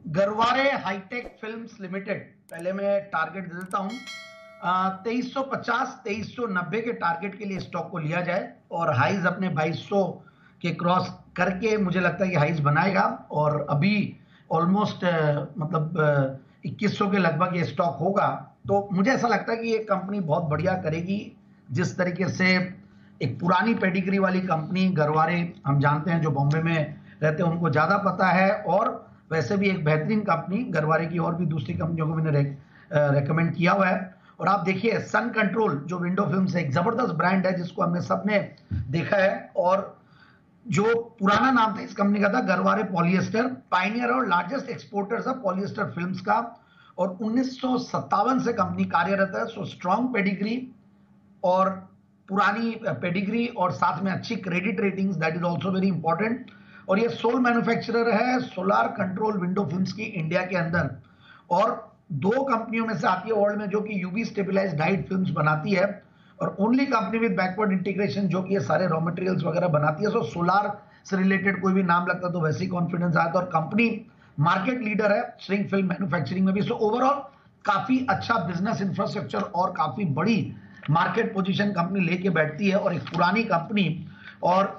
Garware hi tech films limited, पहले मैं target दे देता हूं 2350 2390 के टारगेट के लिए स्टॉक को लिया जाए और हाइज अपने 2200 के क्रॉस करके मुझे लगता है कि हाइज बनाएगा और अभी ऑलमोस्ट मतलब 2100 के लगभग ये स्टॉक होगा। तो मुझे ऐसा लगता है कि ये कंपनी बहुत बढ़िया करेगी। जिस तरीके से एक पुरानी पेडिग्री वाली कंपनी गरवारे, हम जानते हैं जो बॉम्बे में रहते हैं उनको ज्यादा पता है, और वैसे भी एक बेहतरीन कंपनी गरवारे की और भी दूसरी कंपनियों को मैंने रेकमेंड किया हुआ है। और आप देखिए सन कंट्रोल जो विंडो फिल्म्स है, एक जबरदस्त ब्रांड है जिसको हमने सबने देखा है, और जो पुराना नाम था इस कंपनी का था गरवारे पॉलिएस्टर, पायनियर और largest exporters of polyester films का, और 1957 से कंपनी कार्यरत है। सो स्ट्रॉन्ग पेडिग्री और पुरानी पेडिग्री और साथ में अच्छी credit ratings, that is also very important. और ये सोल मैन्युफैक्चरर है सोलार कंट्रोल विंडो फिल्म्स की इंडिया के अंदर, और 2 कंपनियों में से आती है वर्ल्ड में जो कि यूवी स्टेबलाइज्ड हाइट फिल्म्स बनाती है, और only company with backward integration जो कि ये सारे रॉ मटेरियल्स वगैरह बनाती है। सो सोलार से रिलेटेड कोई भी नाम लगता तो वैसे ही कॉन्फिडेंस आता, और कंपनी मार्केट लीडर है श्रिंक फिल्म मैन्युफैक्चरिंग में भी। सो ओवरऑल काफी अच्छा बिजनेस इंफ्रास्ट्रक्चर और काफी बड़ी मार्केट पोजीशन कंपनी लेके बैठती है, और एक पुरानी कंपनी और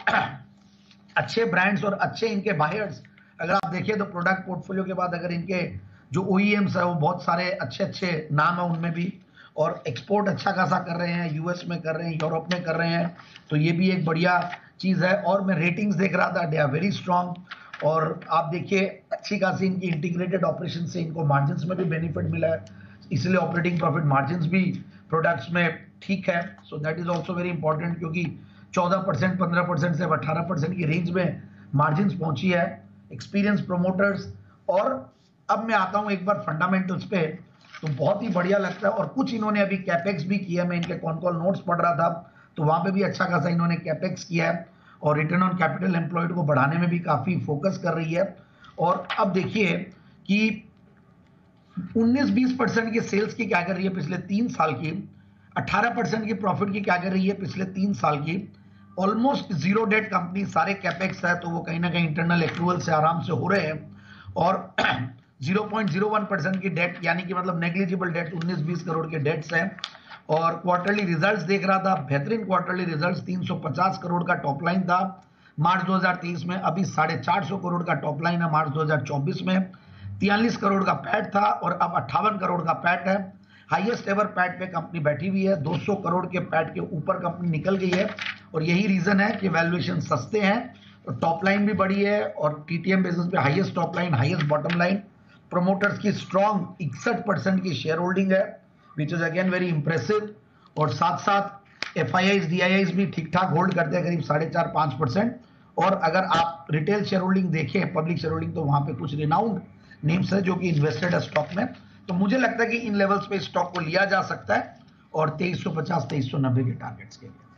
अच्छे ब्रांड्स और अच्छे इनके बायर्स, अगर आप देखिए तो प्रोडक्ट पोर्टफोलियो के बाद अगर इनके जो ओईएम्स है वो बहुत सारे अच्छे अच्छे नाम है उनमें भी, और एक्सपोर्ट अच्छा खासा कर रहे हैं, यूएस में कर रहे हैं, यूरोप में कर रहे हैं, तो ये भी एक बढ़िया चीज है। और मैं रेटिंग्स देख रहा था, दे आर वेरी स्ट्रांग, और आप देखिए अच्छी खासी इनकी इंटीग्रेटेड ऑपरेशन से इनको मार्जिन में भी बेनिफिट मिला है, इसलिए ऑपरेटिंग प्रॉफिट मार्जिन भी प्रोडक्ट्स में ठीक है। So that is also very important, क्योंकि 14% 15% से 18% की रेंज में मार्जिन पहुंची है। एक्सपीरियंस प्रोमोटर्स, और अब मैं आता हूं एक बार फंडामेंटल्स पे, तो बहुत ही बढ़िया लगता है। और कुछ इन्होंने अभी कैपेक्स भी किया, मैं इनके कॉन कॉल नोट्स पढ़ रहा था तो वहां पे भी अच्छा खासा इन्होंने कैपेक्स किया है, और रिटर्न ऑन कैपिटल एम्प्लॉयड को बढ़ाने में भी काफी फोकस कर रही है। और अब देखिए कि 19-20% की सेल्स की क्या कर रही है पिछले 3 साल की, 18% की प्रॉफिट की क्या कर रही है पिछले 3 साल की, ऑलमोस्ट जीरो डेट कंपनी, सारे कैपेक्स है तो वो कहीं ना कहीं इंटरनल एक्रूवल से आराम से हो रहे हैं, और 0.01% की डेट, यानी कि मतलब नेग्लिजिबल डेट, 19-20 करोड़ के डेट्स हैं। और क्वार्टरली रिजल्ट्स देख रहा था, बेहतरीन क्वार्टरली रिजल्ट्स, 350 करोड़ का टॉप लाइन था मार्च 2023 में, अभी 450 करोड़ का टॉप लाइन है मार्च 2024 में, 43 करोड़ का पैट था और अब 58 करोड़ का पैट है। हाईएस्ट एवर पैट पे कंपनी बैठी हुई है, 200 करोड़ के पैट के ऊपर कंपनी निकल गई है, और यही रीजन है कि वैल्यूएशन सस्ते हैं, और टॉप लाइन भी बढ़ी है, और टीटीएम बेसिस पे highest top line, highest bottom line, promoters की स्ट्रॉन्ग 61% की शेयर होल्डिंग है, which is again very impressive, और साथ साथ एफआईआईज डीआईआईज भी ठीक ठाक होल्ड करते हैं, करीब 4.5-5%। और अगर आप रिटेल शेयर होल्डिंग देखें, पब्लिक शेयर होल्डिंग, तो वहां पे कुछ रिनाउंड नेम्स है जो कि इन्वेस्टेड है स्टॉक में। तो मुझे लगता है कि इन लेवल्स पे स्टॉक को लिया जा सकता है, और 2350 2390 के टारगेट्स के लिए।